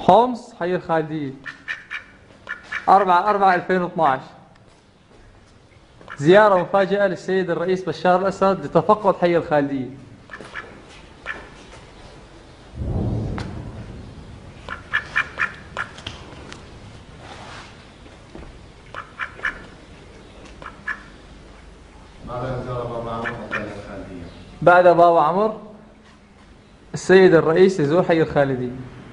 حمص حي الخالدية. 4/4/2012. زيارة مفاجئة للسيد الرئيس بشار الأسد لتفقد حي الخالدية. بعد بابا عمر السيد الرئيس يزور حي الخالدية.